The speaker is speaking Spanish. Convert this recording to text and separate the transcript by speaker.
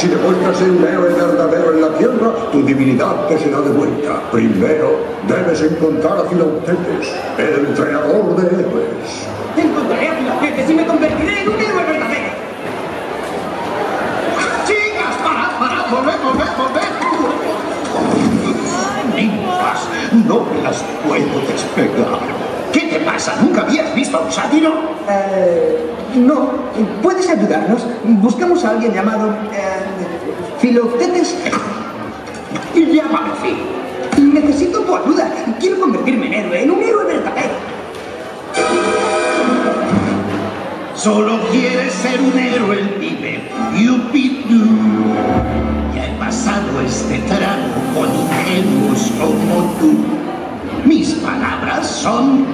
Speaker 1: Si demuestras ser un héroe verdadero en la tierra, tu divinidad te será devuelta. Primero, debes encontrar a Filotetes, el entrenador de héroes.
Speaker 2: Encontraré a Filotetes y me convertiré en un héroe verdadero.
Speaker 3: ¡Chicas, parad! ¡Volved! Ninfas, no me las puedo despegar. ¿Qué te pasa? ¿Nunca habías visto a un sátiro?
Speaker 2: No. ¿Puedes ayudarnos? Buscamos a alguien llamado... Filotetes.
Speaker 3: Llámame Phil.
Speaker 2: Necesito tu ayuda. Quiero convertirme en un héroe verdadero.
Speaker 3: Solo quieres ser un héroe, el pibe. Yupidu. Ya he pasado este trago con ingenuos como tú. Mis palabras son